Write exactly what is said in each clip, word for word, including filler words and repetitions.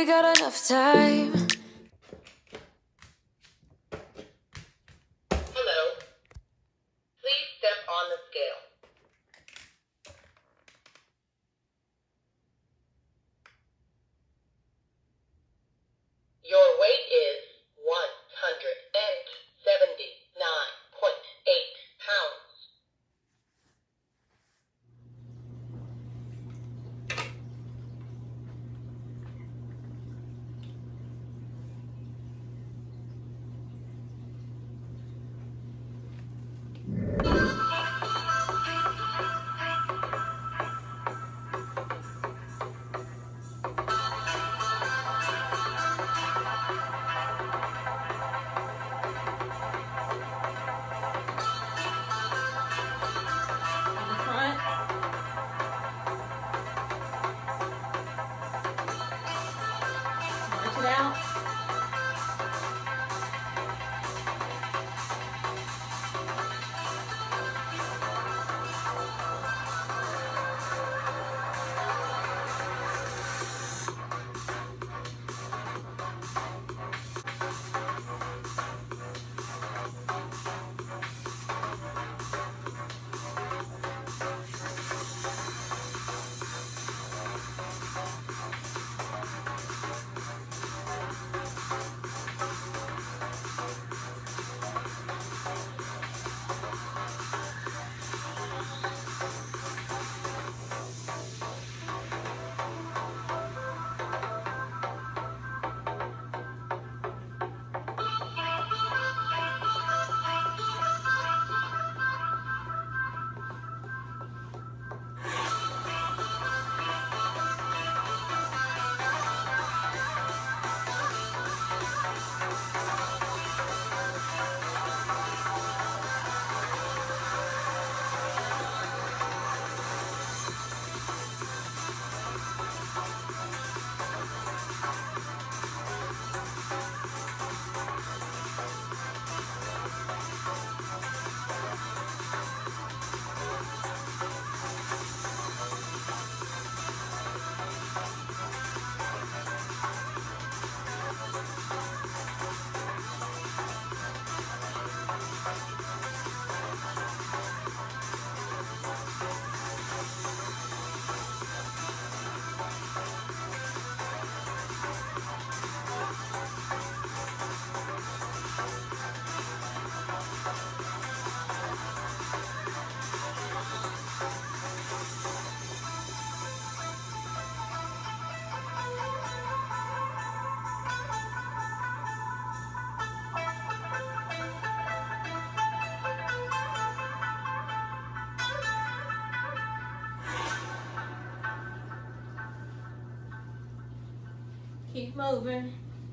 we got enough time. Hello. Please step on the scale. Your weight is one hundred seventy-nine point eight pounds. Out. Keep moving.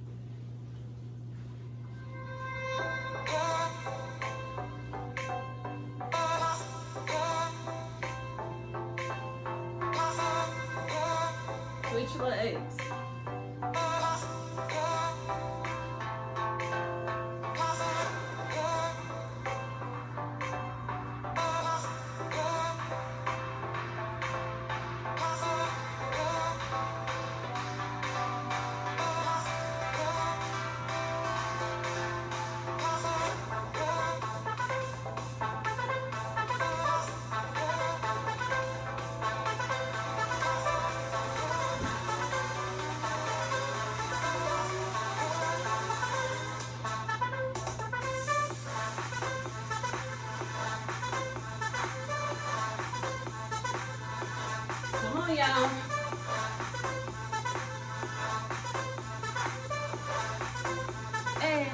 Switch legs. Come on, y'all. Hey.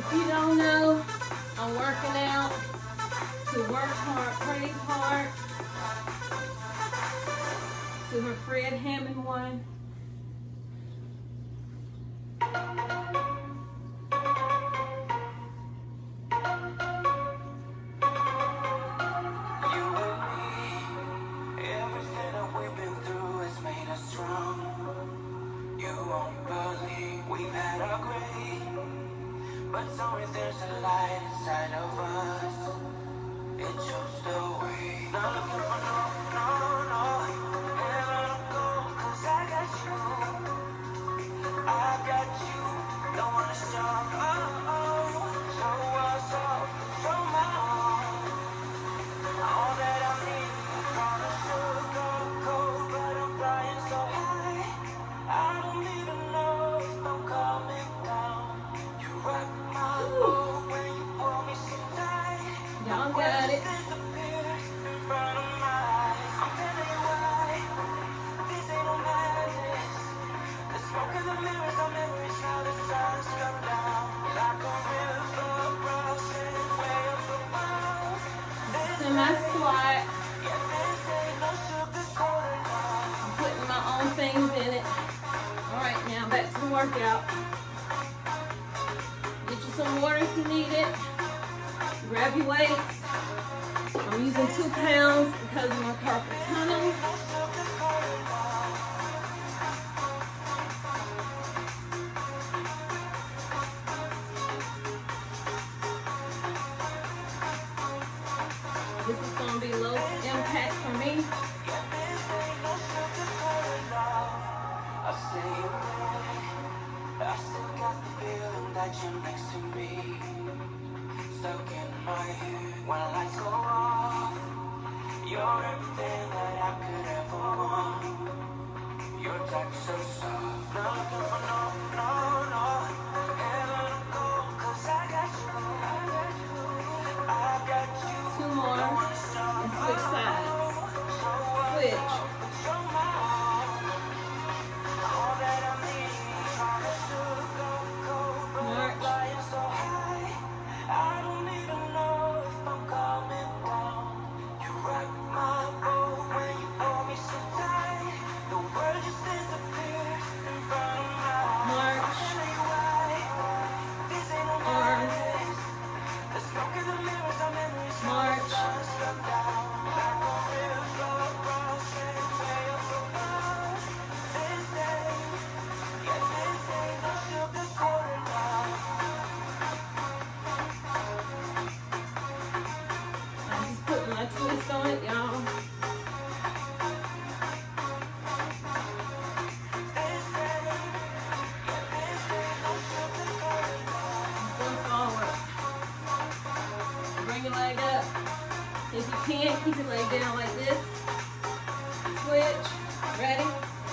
If you don't know, I'm working out to work hard, praise hard, to her Fred Hammond one. But somewhere there's a light inside of us. It shows the way. Not looking for no, no, no. Never let go, cause I got you. I got you. Don't wanna show, oh, oh. Show us off, show my own. All that I need, promise to go cold, but I'm flying so high. I don't even know if I'm coming down. You rock my boat when you pull me so tight. Y'all got it. Disappears in front of my eyes. I'm telling you why. This ain't no madness. The smoke of the mirrors, our memories, how the sun's come down. Like a river rushing way up above. This In my squat, yeah, this ain't no sugar-coated love. I'm putting my own things in it. All right, now back to the workout. Get you some water if you need it. Grab your weights. I'm using two pounds because of my carpal tunnel. This is going to be low impact for me. I say it back. I still got the feeling that you're next to me. Stuck in my head when lights go off. You're everything that I could ever want. Your touch so soft. Not looking for no, no, no. Heaven or gold, cause I got you. I got you. I got you. Two more. And switch sides. Switch. March. I don't even know if I'm coming down. You rock my boat when you hold me so tight. The world just disappears in front of my eyes. March. I'll tell you why. This ain't no Arms. madness. The smoke of the mirrors, our memories, March. sun struck down. Like a river rushing way up above. This ain't, yeah, this ain't no sugar-coated love. I'm just putting my twist on it, y'all. Go forward. Bring your leg up. If you can, keep your leg down like this. Switch. Ready?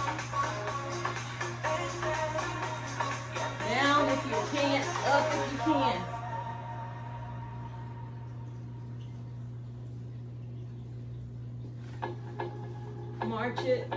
Down if you can't, up if you can. March it.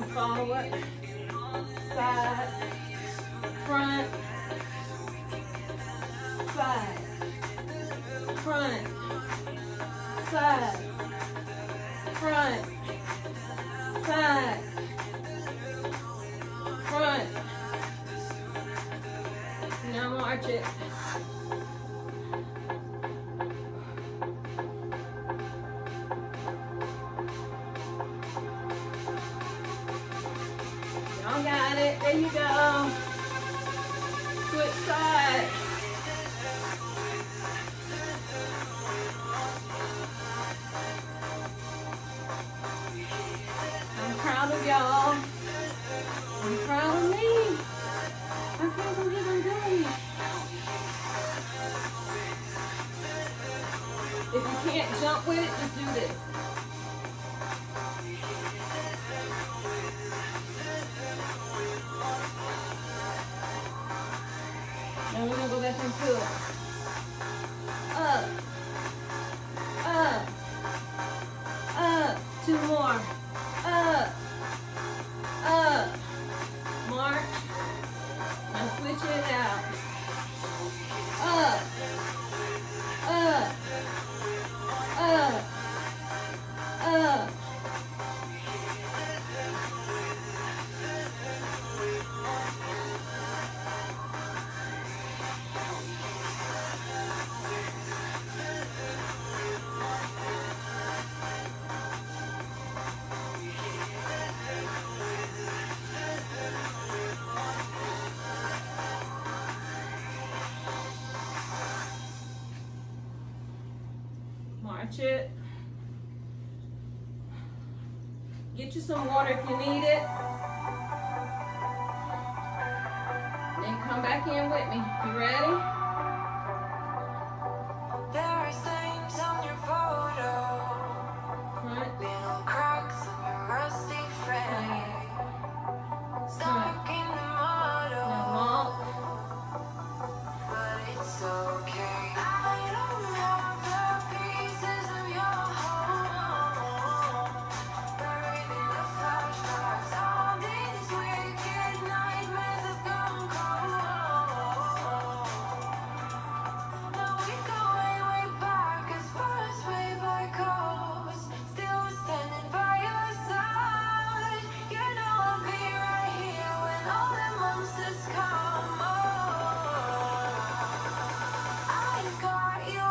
Come forward, side, front, side, front, side, front, side, front. Now march it. Y'all got it. There you go. Switch sides. I'm proud of y'all. I'm proud of me. I can't believe I'm doing this. If you can't jump with it, just do this. Now we're gonna go back into it. Up, up, up. Two more. Up, up. March. Now switch it out. Up, up, up, up. March it. Get you some water if you need it. Then come back in with me. You ready? There are stains on your photo, Front, little cracks in your rusty frame, stuck in the now muddle, walk. but it's okay. I don't have the pieces of your home, buried in the flashbacks. All these wicked nightmares have gone cold. Now we go way, way back, as far as way back goes. Still standing by your side. You know I'll be right here when all the monsters come. Oh, I've got you.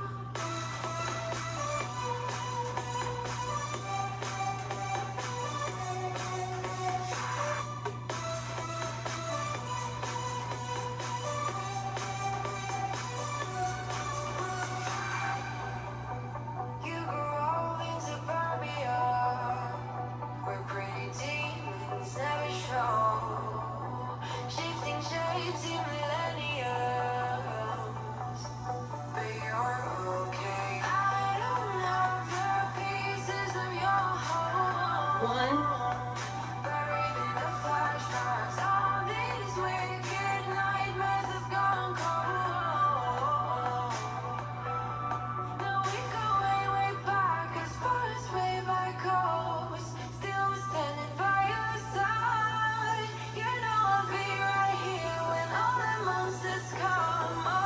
You grew in suburbia, where pretty demons never show, shifting shapes in millenniums, but you're okay. I don't have the pieces of your home, One, buried in the flashbacks. All these wicked nightmares have gone cold. Now we go way, way back, as far as way back goes. Still standing by your side. You know I'll be right here when all the monsters come. Oh,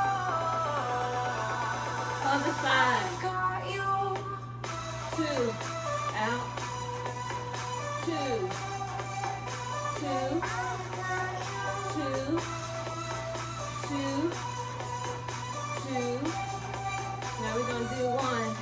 other side. I've got you. Two, out. Two, two, two, two, two. Now we're gonna do one.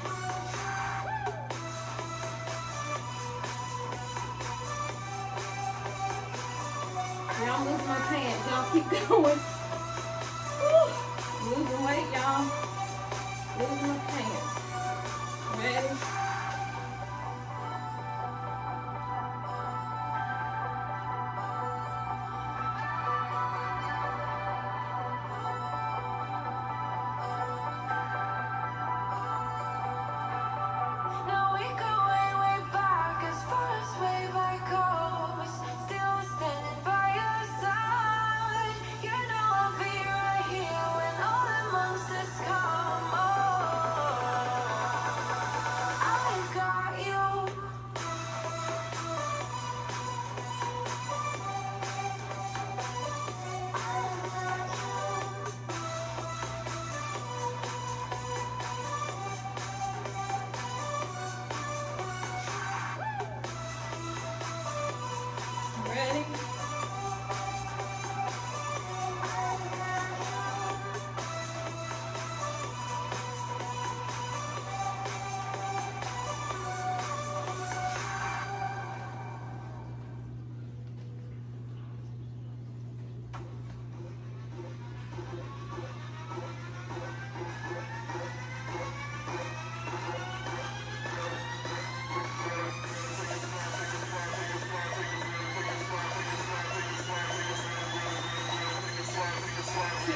Y'all lose my pants. Y'all keep going. Woo. Losing weight, y'all. Losing my pants. Ready? Now we go way, way back, as far as way back goes. Still standing by your side. You know I'll be right here when all the monsters come. Oh,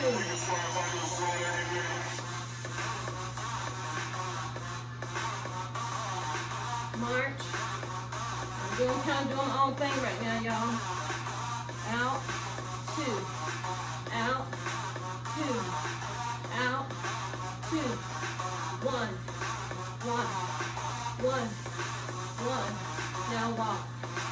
two. March. I'm doing kind of doing my own thing right now, y'all. Out, two, out, two, out, two, one, one, one, one. Now walk.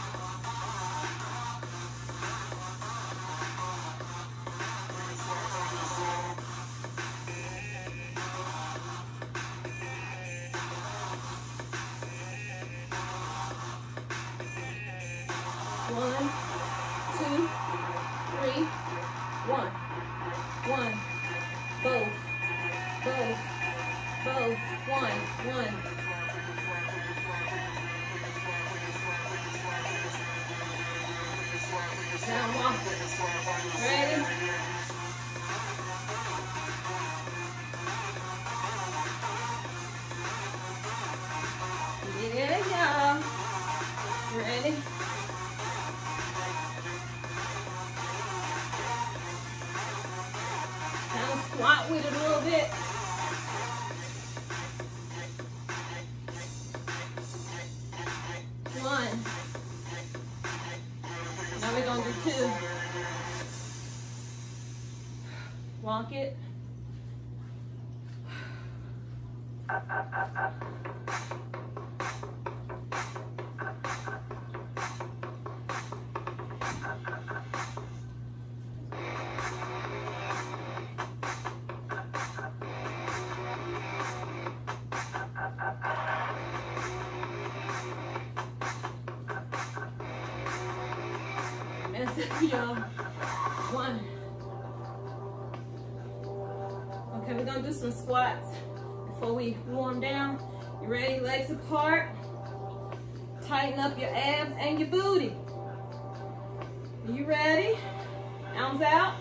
One, two, three, one, one, both, both, both, one, one. Now walk. Ready? Yeah, y'all. Ready? Squat with it a little bit. One. Now we're gonna do two. Walk it. Y'all. One. Okay, we're gonna do some squats before we warm down. You ready? Legs apart. Tighten up your abs and your booty. You ready? Arms out.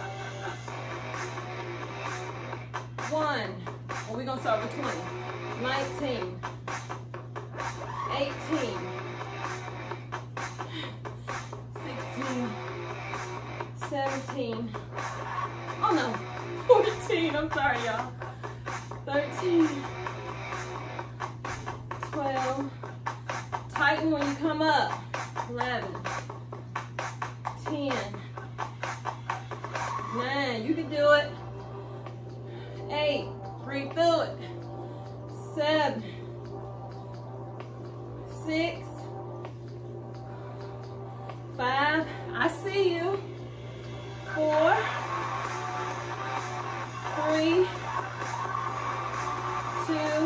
One. Well, we're gonna start with twenty. nineteen. eighteen. seventeen. Oh no, fourteen. I'm sorry, y'all. thirteen. twelve. Tighten when you come up. eleven. ten. nine. You can do it. eight. Breathe through it. seven. six. five. I see you. Four, three, two,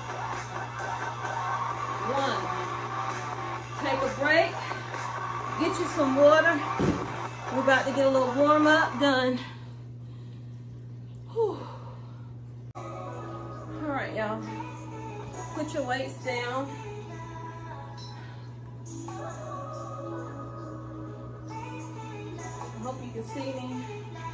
one. Take a break. Get you some water. We're about to get a little warm up done. Whew. All right, y'all. Put your weights down. Hope you can see me.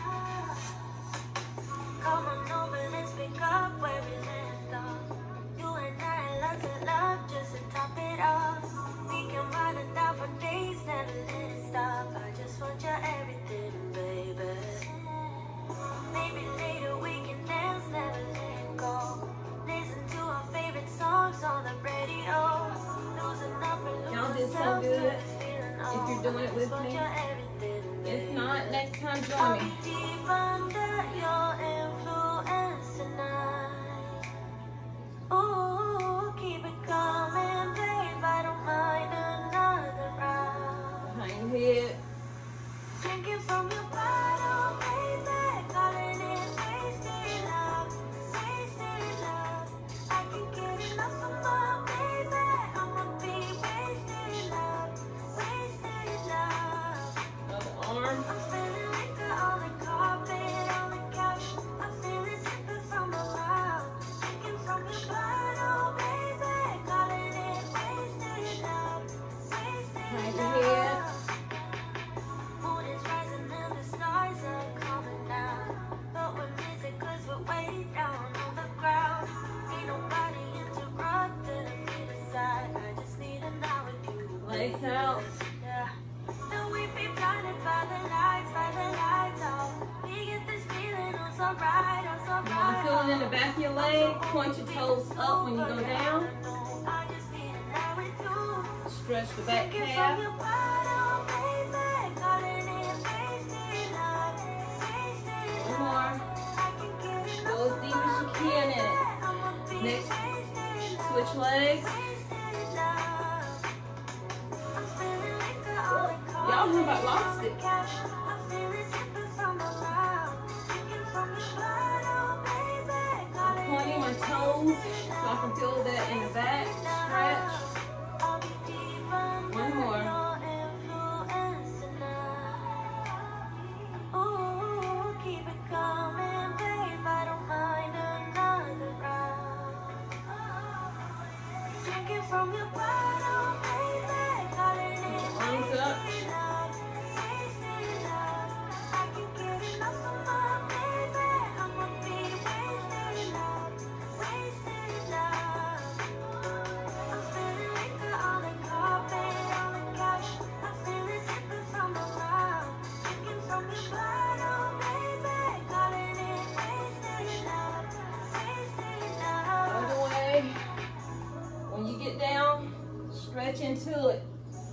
Come on over, let's pick up where we left off. You and I lots of love just to top it off. We can run it down for days, never let it stop. I just want your everything, baby. Maybe later we can dance, never let it go. Listen to our favorite songs on the radio. Losing up and Y'all did so good. If you're doing it with me. If not, next time join me. Deep under your influence tonight. Ooh, keep it coming, babe. I don't mind another round. Behind your head. Drinking from your bottle, baby. Calling it wasted love, wasted love. I can get enough of my baby. I'ma be wasted love, wasted love. Other arm. I'm spilling liquor on the carpet, on the couch. I'm feeling sicker from the mouth. Drinking from your bottle, baby. Calling it wasted love, wasted Behind your head. love. Moon is rising and the stars are coming out. But we're missing 'cause we're way down on the ground. Ain't nobody interrupted a feel inside. I just need an hour with you. Legs out. Yeah. And we be blinded by the lights, by the lights out. We get this feeling I'm feeling in the back of your leg. Point your toes up when you go down. Stretch the back calf. One more. Go as deep as you can in it. Next, switch legs. Y'all heard about lock stick. I'm pointing my toes so I can feel that in the back. Stretch. One more. Arms up. When you get down, stretch into it.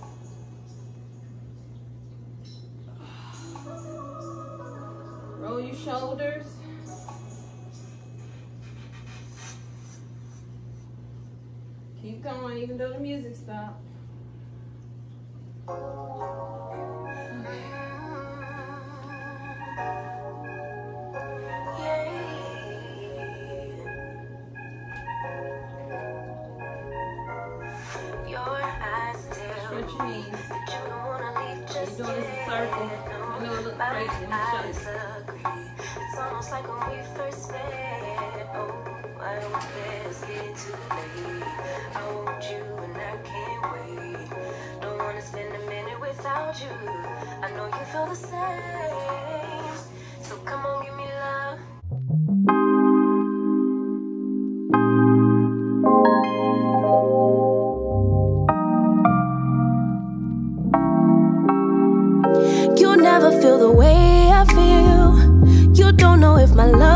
Roll your shoulders. Keep going even though the music stopped. Stretch your knees. You're doing this in circle. I know it looks crazy. Let me show you. It's almost like when we first met. Oh, I don't want this get too late. I want you and I can't wait. Don't want to spend a minute without you. I know you feel the same. So come on, give me love. You'll never feel the way I feel. You don't know if my love